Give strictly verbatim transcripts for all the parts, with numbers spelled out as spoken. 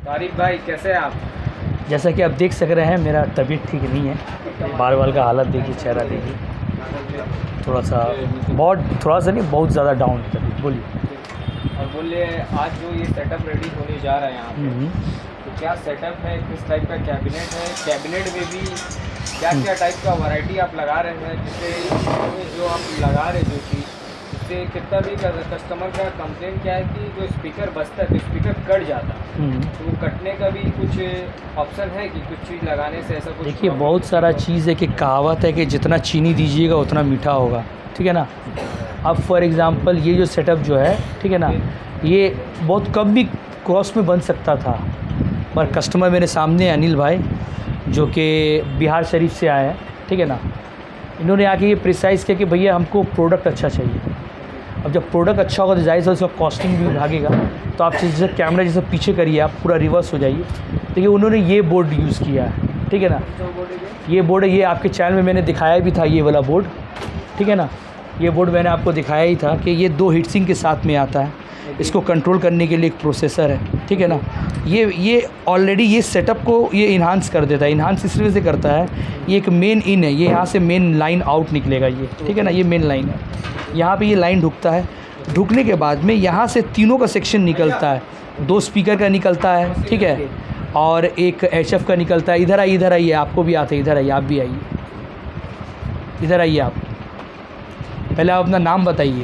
आरिफ भाई कैसे हैं आप? जैसा कि आप देख सक रहे हैं मेरा तबीयत ठीक नहीं है। बाल बाल का हालत देखिए, चेहरा देखिए, थोड़ा सा बहुत थोड़ा सा नहीं बहुत ज़्यादा डाउन है तबीयत। बोलिए। और बोलिए, आज जो ये सेटअप रेडी होने जा रहा है यहाँ पे, तो क्या सेटअप है, किस टाइप का कैबिनेट है, कैबिनेट में भी क्या क्या टाइप का वैरायटी आप लगा रहे हैं, जिससे जो आप लगा रहे जो चीज़ उससे कितना भी कस्टमर का कंप्लेन क्या है कि जो स्पीकर बजता है तो स्पीकर कट जाता है, तो वो कटने का भी कुछ ऑप्शन है कि कुछ चीज़ लगाने से ऐसा कुछ? देखिए, बहुत सारा चीज़ है कि कहावत है कि जितना चीनी दीजिएगा उतना मीठा होगा, ठीक है ना। अब फॉर एग्ज़ाम्पल ये जो सेटअप जो है, ठीक है ना, ये बहुत कम भी कॉस्ट में बन सकता था, पर कस्टमर मेरे सामने अनिल भाई जो कि बिहार शरीफ से आए हैं, ठीक है ना, इन्होंने आके ये प्रिसाइज़ किया कि भैया हमको प्रोडक्ट अच्छा चाहिए। अब जब प्रोडक्ट अच्छा होगा तो जाहिर से उसका कॉस्टिंग भी भागेगा। तो आप जैसे कैमरा जैसे पीछे करिए, आप पूरा रिवर्स हो जाइए। देखिए उन्होंने ये बोर्ड यूज़ किया है, ठीक है ना, ये बोर्ड है, ये आपके चैनल में मैंने दिखाया भी था, ये वाला बोर्ड, ठीक है ना। ये बोर्ड मैंने आपको दिखाया ही था कि ये दो हीटसिंक के साथ में आता है। इसको कंट्रोल करने के लिए एक प्रोसेसर है, ठीक है ना। ये ये ऑलरेडी ये सेटअप को ये इन्हांस कर देता है। इन्हांस इस वजह से करता है, ये एक मेन इन है, ये यहाँ से मेन लाइन आउट निकलेगा ये, ठीक है ना, ये मेन लाइन है। यहाँ पे ये लाइन ढुकता है, ढुकने के बाद में यहाँ से तीनों का सेक्शन निकलता है। दो स्पीकर का निकलता है, ठीक है, और एक एच एफ का निकलता है। इधर आइए, इधर आइए, आपको भी आते हैं, इधर आइए, आप भी आइए, इधर आइए। आप पहले आप अपना नाम बताइए।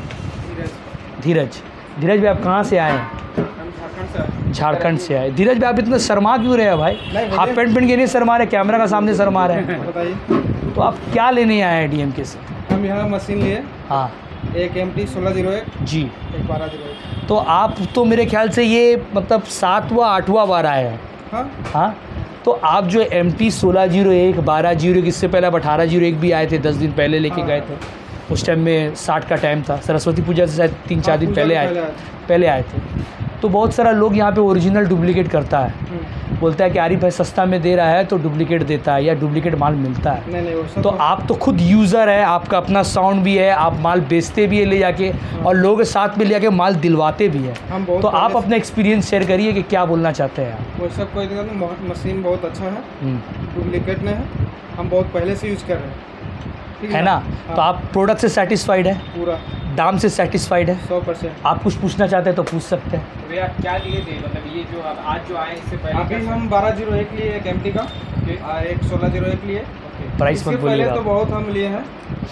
धीरज। धीरज भाई आप कहाँ से आए हैं? झारखंड से आए। धीरज भाई आप इतना शर्मा क्यों रहे हैं भाई? हाफ पैंट पहन के नहीं शर्मा रहे, कैमरा का सामने शर्मा रहे हैं। बताइए, तो आप क्या लेने आए हैं डीएमके से? हम यहाँ मशीन लिए। हाँ, एक एम टी सोलह जीरो एक जी, एक बारह जीरो एक। तो आप तो मेरे ख्याल से ये मतलब सातवां आठवां बार आए हैं। हाँ हाँ, तो आप जो एम टी सोलह जीरो एक बारह जीरो एक, इससे पहले आप अठारह जीरो एक भी आए थे, दस दिन पहले लेके हाँ। गए थे। उस टाइम में साठ का टाइम था, सरस्वती पूजा से शायद तीन चार दिन पहले आए पहले आए थे। तो बहुत सारा लोग यहाँ पे ओरिजिनल डुप्लीकेट करता है, बोलता है कि आरिफ भाई सस्ता में दे रहा है तो डुप्लीकेट देता है या डुप्लीकेट माल मिलता है। नहीं नहीं वो सब तो आप तो खुद यूज़र है, आपका अपना साउंड भी है, आप माल बेचते भी है ले जाके, और लोगों के साथ में ले जाके माल दिलवाते भी है। तो आप अपना एक्सपीरियंस शेयर करिए कि क्या बोलना चाहते हैं आप। वो सब कोई दिक्कत नहीं, मशीन बहुत अच्छा है, डुप्लीकेट नहीं है, हम बहुत पहले से यूज़ कर रहे हैं, ठीक है ना। तो आप प्रोडक्ट से सेटिस्फाइड है, पूरा दाम से सेटिस्फाइड है, सौ परसेंट। आप कुछ पूछना चाहते हैं तो पूछ सकते हैं। तो भैया आप क्या लिए थे, मतलब ये जो आप आज जो आए इससे पहले? अभी हम बारह जीरो एक लिए, एक एम टी का, और एक सोलह जीरो एक लिए। प्राइस मत इससे पहले बोलिएगा। तो बहुत हम लिए हैं,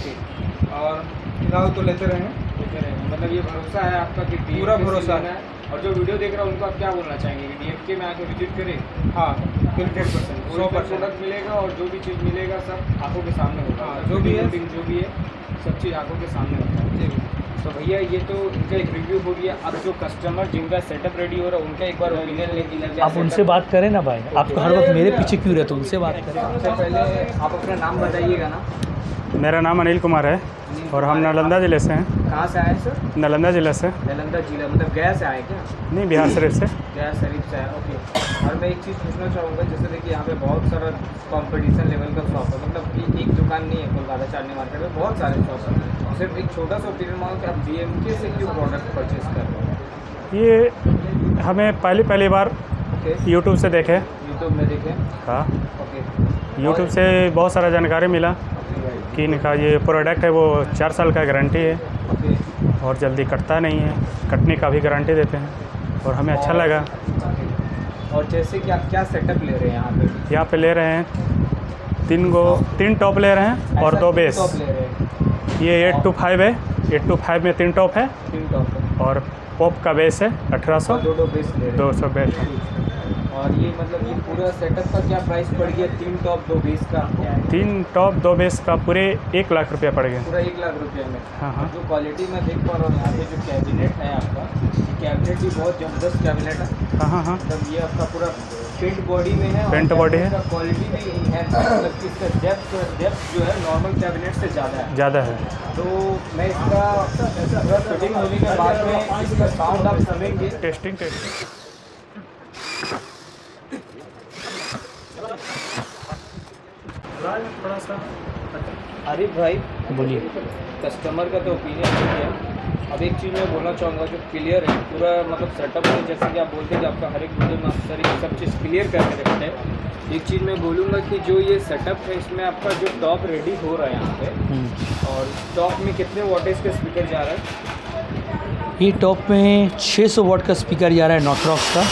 और फिलहाल तो लेते रहे हैं। मतलब ये भरोसा है आपका कि पूरा भरोसा है। और जो वीडियो देख रहा है उनको आप क्या बोलना चाहेंगे कि डीएमके में आके विजिट करें? हाँ बिल्कुल परसेंट सौ परसेंट प्रोडक्ट मिलेगा और जो भी चीज़ मिलेगा सब आंखों के सामने होगा। हाँ, जो भी है जो भी है सब चीज़ आंखों के सामने होता है। जी। तो भैया ये तो इनका एक रिव्यू हो गया। अब जो कस्टमर जिनका सेटअप रेडी हो रहा है उनका एक बार ओपिनियन लेके लीजिए। आप उनसे बात करें ना भाई, आपको हर वक्त मेरे पीछे क्यों रहते, उनसे बात करें। सबसे पहले आप अपना नाम बताइएगा ना। मेरा नाम अनिल कुमार है और हम नालंदा ज़िले से हैं। कहाँ से आए सर? नालंदा ज़िले से। नालंदा जिला मतलब गया से आए क्या? नहीं, बिहार शरीफ से। गया शरीफ से आए, ओके। और मैं एक चीज़ पूछना चाहूँगा, जैसे देखिए यहाँ पे बहुत सारा कंपटीशन लेवल का शॉप है, मतलब कि एक दुकान नहीं है कोलकाता चांदनी मार्केट में, बहुत सारे शॉप हैं। सिर्फ एक छोटा सा ओपिनियन मांगो कि आप डीएमके से क्यों प्रोडक्ट परचेज कर रहे हैं? ये हमें पहली पहली बार यूट्यूब से देखे। यूट्यूब में देखें? हाँ, ओके। यूट्यूब से बहुत सारा जानकारी मिला कि इनका ये प्रोडक्ट है वो चार साल का गारंटी है और जल्दी कटता नहीं है, कटने का भी गारंटी देते हैं और हमें अच्छा लगा। और जैसे कि आप क्या सेटअप ले रहे हैं यहाँ पे? यहाँ पे ले रहे हैं तीन गो तीन टॉप ले रहे हैं और दो बेस। ले रहे हैं? ये एट टू फाइव है, एट टू फाइव में तीन टॉप है तीन टॉप है और पॉप का बेस है अठारह सौ, दो दो बेस ले रहे दो सौ बेस है। हैं। और ये मतलब ये पूरा सेटअप का क्या प्राइस पड़ गया, तीन टॉप दो बेस का? तीन टॉप दो बेस का पूरे एक लाख रुपया पड़ गया। पूरा एक लाख रुपये में? हाँ हाँ। जो क्वालिटी मैं देख पा रहा हूँ यहाँ पे जो कैबिनेट है आपका, ये कैबिनेट भी बहुत ज़बरदस्त कैबिनेट है। हाँ हाँ हाँ। मतलब ये आपका पूरा पेंट बॉडी में है, पेंट बॉडी है, क्वालिटी भी है, मतलब कि इसका डेप्थ डेप्थ जो है नॉर्मल कैबिनेट से ज़्यादा है ज़्यादा है। तो मैं इसका पूरा फिटिंग होने के बाद में इसका साउंड आप सुनेंगे। टेस्टिंग टेस्टिंग थोड़ा सा। आरिफ भाई बोलिए। कस्टमर का तो ओपिनियन है, अब एक चीज़ मैं बोलना चाहूँगा जो क्लियर है पूरा मतलब सेटअप में, जैसे कि आप बोलते हैं कि आपका हर एक वीडियो में आप सर ये सब चीज़ क्लियर करके रखते हैं। एक चीज़ मैं बोलूँगा कि जो ये सेटअप है इसमें आपका जो टॉप रेडी हो रहा है यहाँ पे, और टॉप में कितने वॉटेज का स्पीकर जा रहा है? ये टॉप में छह सौ वाट का स्पीकर जा रहा है नॉट्रॉक्स का,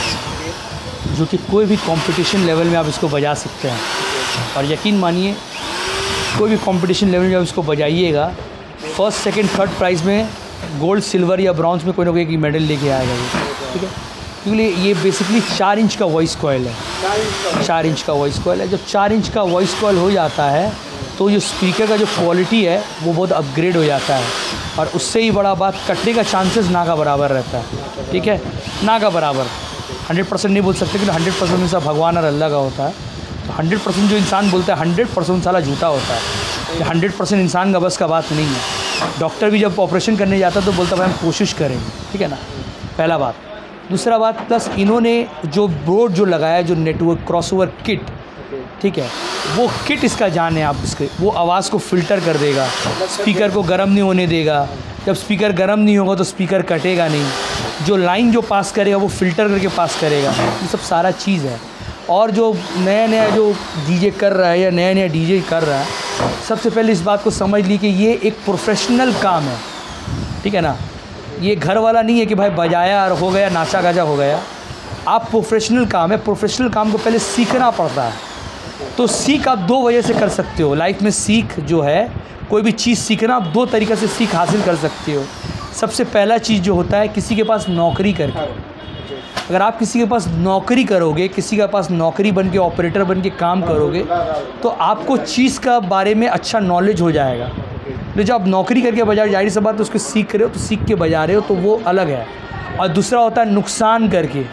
जो कि कोई भी कंपटीशन लेवल में आप इसको बजा सकते हैं। और यकीन मानिए कोई भी कंपटीशन लेवल में आप इसको बजाइएगा, फर्स्ट सेकंड थर्ड प्राइज़ में गोल्ड सिल्वर या ब्रॉन्ज में कोई ना कोई मेडल लेके आएगा ये, ठीक है। क्योंकि ये बेसिकली चार इंच का वॉइस कॉइल है, चार इंच का वॉइस कॉइल है। जब चार इंच का वॉइस कॉइल हो जाता है तो जो स्पीकर का जो क्वालिटी है वो बहुत अपग्रेड हो जाता है, और उससे ही बड़ा बात कटने का चांसेस ना का बराबर रहता है, ठीक है। ना का बराबर हंड्रेड परसेंट नहीं बोल सकते कि हंड्रेड परसेंट में सब भगवान और अल्लाह का होता है। तो हंड्रेड परसेंट जो इंसान बोलता है हंड्रेड परसेंट साला झूठा होता है, कि हंड्रेड परसेंट इंसान का बस का बात नहीं है। डॉक्टर भी जब ऑपरेशन करने जाता है तो बोलता है भाई हम कोशिश करेंगे, ठीक है ना, पहला बात। दूसरा बात, प्लस इन्होंने जो बोर्ड जो लगाया है, जो नेटवर्क क्रॉसओवर किट, ठीक है, वो किट इसका जान है आप इसके, वो आवाज़ को फ़िल्टर कर देगा, स्पीकर को गर्म नहीं होने देगा। जब स्पीकर गर्म नहीं होगा तो स्पीकर कटेगा नहीं, जो लाइन जो पास करेगा वो फ़िल्टर करके पास करेगा। ये सब सारा चीज़ है। और जो नया नया जो डीजे कर रहा है या नया नया डीजे कर रहा है, सबसे पहले इस बात को समझ ली कि ये एक प्रोफेशनल काम है, ठीक है ना। ये घर वाला नहीं है कि भाई बजाया और हो गया, नाचा गाजा हो गया। आप प्रोफेशनल काम है, प्रोफेशनल काम को पहले सीखना पड़ता है। तो सीख आप दो वजह से कर सकते हो लाइफ में। सीख जो है, कोई भी चीज़ सीखना आप दो तरीक़े से सीख हासिल कर सकते हो। सबसे पहला चीज़ जो होता है किसी के पास नौकरी करके, अगर आप किसी के पास नौकरी करोगे, किसी के पास नौकरी बन के ऑपरेटर बन के काम करोगे, तो आपको चीज़ का बारे में अच्छा नॉलेज हो जाएगा। तो जब आप नौकरी करके बजा, जाहिर सी बात है उसको सीख रहे हो, तो सीख के बजा रहे हो तो वो अलग है। और दूसरा होता है नुकसान करके।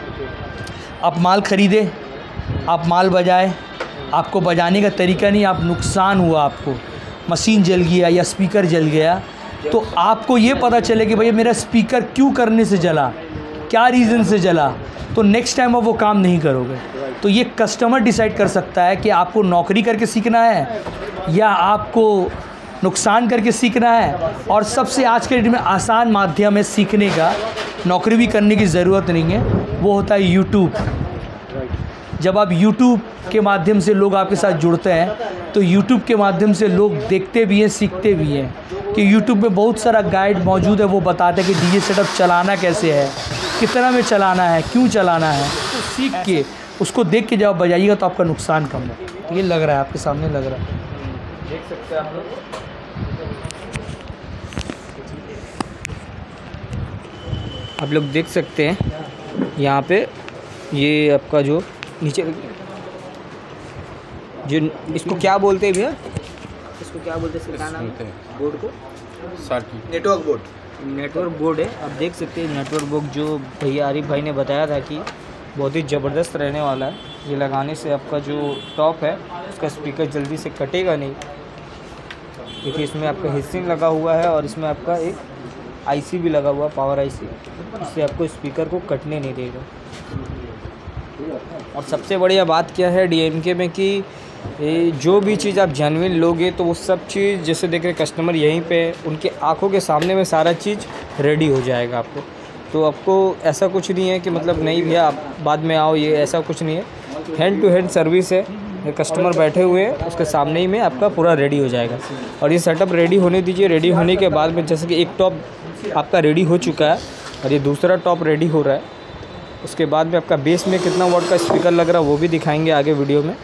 आप माल ख़रीदे, आप माल बजाए, आपको बजाने का तरीका नहीं, आप नुकसान हुआ, आपको मशीन जल गया या स्पीकर जल गया, तो आपको ये पता चले कि भैया मेरा स्पीकर क्यों करने से जला, क्या रीज़न से जला, तो नेक्स्ट टाइम आप वो काम नहीं करोगे। तो ये कस्टमर डिसाइड कर सकता है कि आपको नौकरी करके सीखना है या आपको नुकसान करके सीखना है। और सबसे आज के डेट में आसान माध्यम है सीखने का, नौकरी भी करने की ज़रूरत नहीं है, वो होता है यूट्यूब। जब आप यूट्यूब के माध्यम से लोग आपके साथ जुड़ते हैं, तो यूट्यूब के माध्यम से लोग देखते भी हैं, सीखते भी हैं। कि यूट्यूब में बहुत सारा गाइड मौजूद है, वो बताते हैं कि डीजे सेटअप चलाना कैसे है, कितना में चलाना है, क्यों चलाना है। तो सीख के उसको देख के जब आप बजाइएगा तो आपका नुकसान कम है। ये लग रहा है आपके सामने, लग रहा है, देख सकते हैं आप लोग। आप लोग देख सकते हैं यहाँ पे ये आपका जो नीचे जो इसको क्या बोलते हैं भैया, इसको क्या बोलते हैं, इसका नाम बोर्ड को नेटवर्क बोर्ड, नेटवर्क बोर्ड है। आप देख सकते हैं नेटवर्क बोर्ड जो भैया आरिफ भाई ने बताया था कि बहुत ही ज़बरदस्त रहने वाला है। ये लगाने से आपका जो टॉप है उसका स्पीकर जल्दी से कटेगा नहीं। देखिए इसमें आपका हिस्सिंग लगा हुआ है और इसमें आपका एक आईसी भी लगा हुआ है, पावर आईसी, इससे आपको स्पीकर को कटने नहीं देगा। और सबसे बढ़िया बात क्या है डीएमके में कि ये जो भी चीज़ आप जेन्युइन लोगे तो वो सब चीज़, जैसे देख रहे कस्टमर यहीं पे उनके आंखों के सामने में सारा चीज़ रेडी हो जाएगा आपको। तो आपको ऐसा कुछ नहीं है कि मतलब नहीं भैया आप बाद में आओ, ये ऐसा कुछ नहीं है। हैंड टू हैंड सर्विस है, कस्टमर बैठे हुए हैं उसके सामने ही में आपका पूरा रेडी हो जाएगा। और ये सेटअप रेडी होने दीजिए। रेडी होने के बाद में जैसे कि एक टॉप आपका रेडी हो चुका है और ये दूसरा टॉप रेडी हो रहा है, उसके बाद में आपका बेस में कितना वाट का स्पीकर लग रहा है वो भी दिखाएंगे आगे वीडियो में।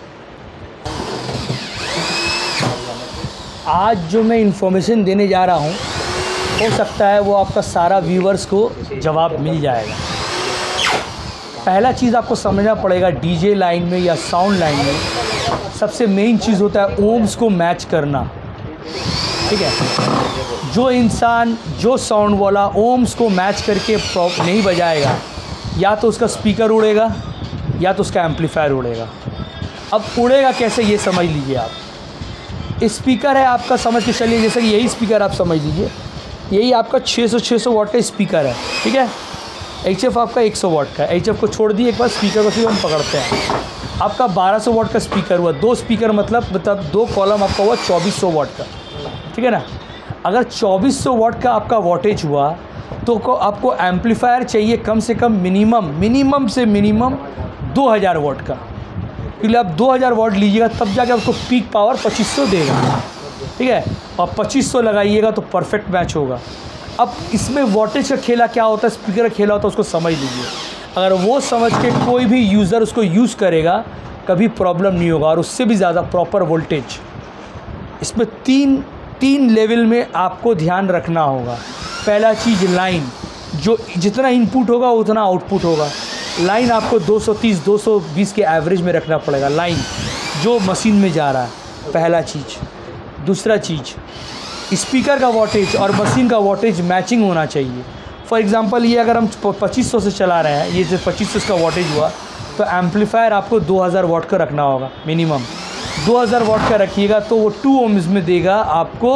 आज जो मैं इन्फॉर्मेशन देने जा रहा हूँ हो सकता है वो आपका सारा व्यूवर्स को जवाब मिल जाएगा। पहला चीज़ आपको समझना पड़ेगा डीजे लाइन में या साउंड लाइन में सबसे मेन चीज़ होता है ओम्स को मैच करना, ठीक है। जो इंसान जो साउंड वाला ओम्स को मैच करके नहीं बजाएगा, या तो उसका स्पीकर उड़ेगा या तो उसका एम्पलीफायर उड़ेगा। अब उड़ेगा कैसे ये समझ लीजिए आप। स्पीकर है आपका, समझ के चलिए जैसे कि यही स्पीकर आप समझ लीजिए, यही आपका छह सौ छह सौ वाट का स्पीकर है, ठीक है। एच एफ आपका सौ वाट का है, एच एफ को छोड़ दिए एक बार, स्पीकर को सिर्फ हम पकड़ते हैं। आपका बारह सौ वाट का स्पीकर हुआ, दो स्पीकर मतलब मतलब दो कॉलम आपका हुआ चौबीस सौ वाट का, ठीक है ना। अगर चौबीस सौ वाट का आपका वॉटेज हुआ तो को आपको एम्पलीफायर चाहिए कम से कम मिनिमम मिनिमम से मिनिमम दो हज़ार वाट का, क्योंकि आप दो हज़ार वाट लीजिएगा तब जाके आपको पीक पावर पच्चीस सौ देगा, ठीक है। और पच्चीस सौ लगाइएगा तो परफेक्ट मैच होगा। अब इसमें वॉटेज का खेला क्या होता है, स्पीकर का खेला होता है, उसको समझ लीजिए। अगर वो समझ के कोई भी यूज़र उसको यूज़ करेगा कभी प्रॉब्लम नहीं होगा, और उससे भी ज़्यादा प्रॉपर वोल्टेज। इसमें तीन तीन लेवल में आपको ध्यान रखना होगा। पहला चीज़ लाइन, जो जितना इनपुट होगा उतना आउटपुट होगा। लाइन आपको दो सौ तीस दो सौ बीस के एवरेज में रखना पड़ेगा, लाइन जो मशीन में जा रहा है, पहला चीज़। दूसरा चीज़, स्पीकर का वॉटेज और मशीन का वॉटेज मैचिंग होना चाहिए। फॉर एग्जांपल ये अगर हम पच्चीस सौ से चला रहे हैं, ये जो पच्चीस सौ का वॉटेज हुआ, तो एम्पलीफायर आपको दो हज़ार वाट का रखना होगा मिनिमम। दो हज़ार वाट का रखिएगा तो वो टू ओम्स में देगा आपको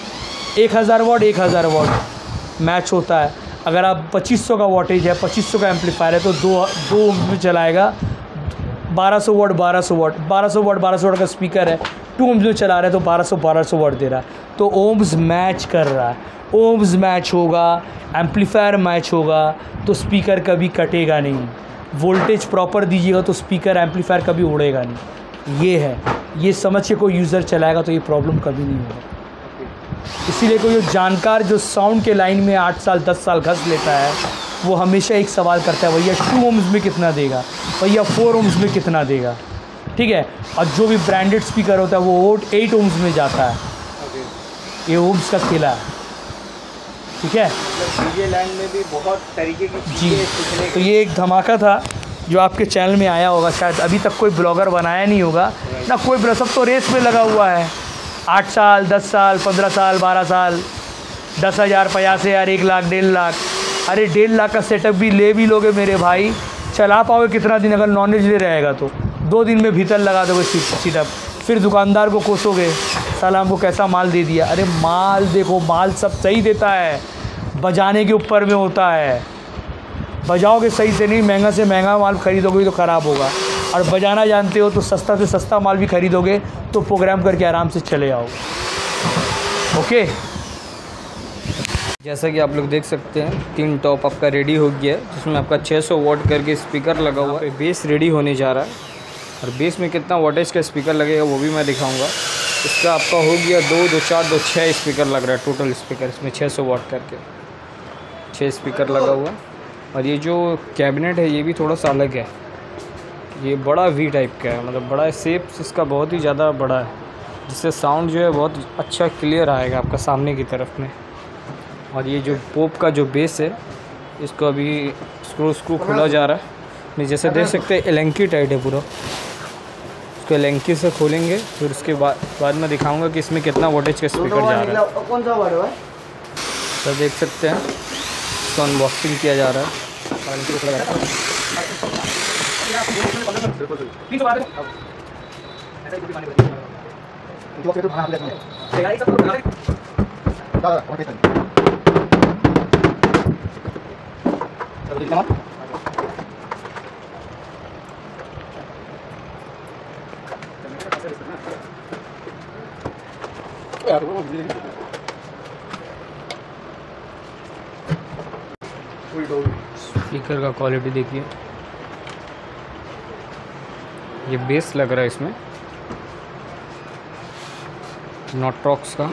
एक हज़ार वाट एक हज़ार वाट मैच होता है। अगर आप पच्चीस सौ का वॉटेज है, पच्चीस सौ का एम्पलीफायर है, तो दो दो ओम्स में चलाएगा बारह सौ वाट बारह सौ वाट बारह सौ वाट बारह सौ वाट का स्पीकर है, टू ओम्स में चला रहे हैं तो बारह सौ बारह सौ वाट दे रहा है, तो ओम्स मैच कर रहा है। ओम्स मैच होगा, एम्पलीफायर मैच होगा, तो स्पीकर कभी कटेगा नहीं। वोल्टेज प्रॉपर दीजिएगा तो स्पीकर एम्पलीफायर कभी उड़ेगा नहीं। ये है, ये समझ के कोई यूज़र चलाएगा तो ये प्रॉब्लम कभी नहीं होगा। इसीलिए कोई जानकार जो साउंड के लाइन में आठ साल दस साल घस लेता है, वो हमेशा एक सवाल करता है, भैया टू ओम्स में कितना देगा, भैया फोर ओम्स में कितना देगा, ठीक है। और जो भी ब्रांडेड स्पीकर होता है वो एट ओम्स में जाता है। ये ओम्स का खेला है, ठीक है। डीजे लाइन में भी बहुत तरीके की जी, चीज़ें तो ये एक धमाका था जो आपके चैनल में आया होगा। शायद अभी तक कोई ब्लॉगर बनाया नहीं होगा ना, कोई ब्लॉगर, सब तो रेस में लगा हुआ है। आठ साल दस साल पंद्रह साल बारह साल, दस हज़ार पचास हज़ार एक लाख डेढ़ लाख। अरे डेढ़ लाख का सेटअप भी ले भी लोगे मेरे भाई, चला पाओगे कितना दिन? अगर नॉलेज ले रहेगा तो दो दिन में भीतर लगा दोगे सेटअप, फिर दुकानदार को कोसोगे, साला हमको कैसा माल दे दिया। अरे माल देखो, माल सब सही देता है, बजाने के ऊपर में होता है। बजाओगे सही से नहीं, महंगा से महंगा माल खरीदोगे तो ख़राब होगा, और बजाना जानते हो तो सस्ता से सस्ता माल भी खरीदोगे तो प्रोग्राम करके आराम से चले आओगे। ओके, जैसा कि आप लोग देख सकते हैं तीन टॉप आपका रेडी हो गया है, जिसमें आपका छह सौ वाट करके स्पीकर लगा हुआ है। बेस रेडी होने जा रहा है, और बेस में कितना वाटेज का स्पीकर लगेगा वो भी मैं दिखाऊंगा। इसका आपका हो गया दो दो चार दो छः स्पीकर लग रहा है टोटल स्पीकर, इसमें छह सौ वाट करके छः स्पीकर लगा हुआ। और ये जो कैबिनेट है ये भी थोड़ा सा अलग है, ये बड़ा वी टाइप का है, मतलब बड़ा शेप इसका बहुत ही ज़्यादा बड़ा है, जिससे साउंड जो है बहुत अच्छा क्लियर आएगा आपका सामने की तरफ में। और ये जो पोप का जो बेस है, इसको अभी स्क्रू स्क्रू खुला जा रहा है। जैसे देख सकते हैं एलेंकी टाइट है पूरा, इसको एलेंकी से खोलेंगे, फिर उसके बाद बाद में दिखाऊंगा कि इसमें कितना वोल्टेज का स्पीकर जा रहा है। कौन सा वर्ड है? तो देख सकते हैं इसको अनबॉक्सिंग किया जा रहा है। स्पीकर का क्वालिटी देखिए, ये बेस लग रहा है इसमें नॉट्रॉक्स का।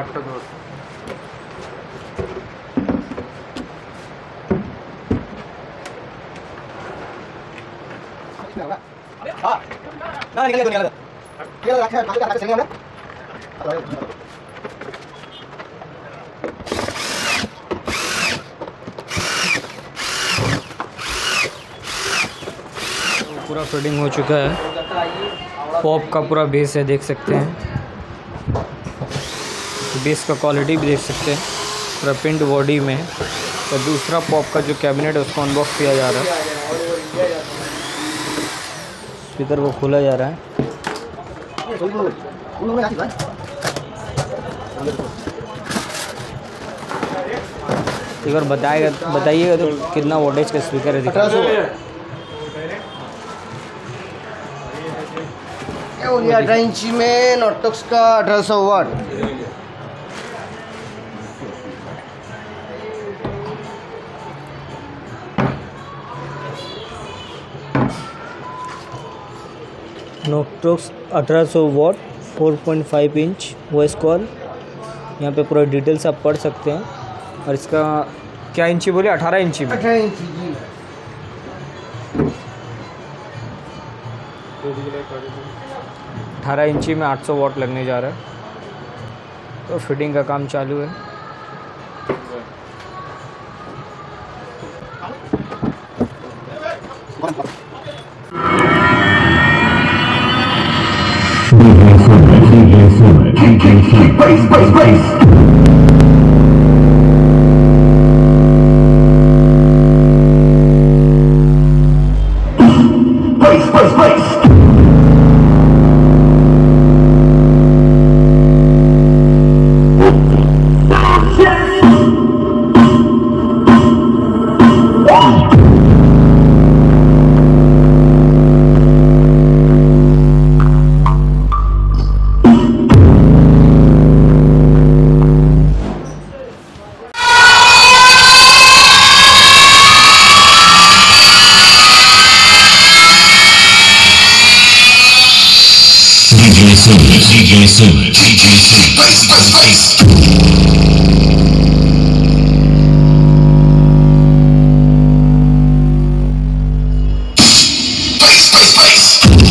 पूरा फिटिंग हो चुका है, पॉप का पूरा बेस है, देख सकते हैं। बेस का क्वालिटी भी देख सकते हैं, पूरा प्रिंट बॉडी में। तो दूसरा पॉप का जो कैबिनेट है उसको अनबॉक्स किया जा रहा है, स्पीकर को खोला जा रहा है। एक बार बताएगा बताइएगा तो कितना वोल्टेज का स्पीकर है? अठारह इंची में नॉटॉक्स का अठारह सौ वाट, नोक्ट्रोक्स अठारह सौ watt four point five inch voice coil. यहाँ पे पूरा डिटेल्स आप पढ़ सकते हैं। और इसका क्या इंची बोले? अठारह इंची में। अठारह इंची जी। अठारह इंची में आठ सौ वॉट लगने जा रहा है। तो फिटिंग का काम चालू है। D J Sumit, D J Sumit, bass, bass, bass. Bass, bass, bass.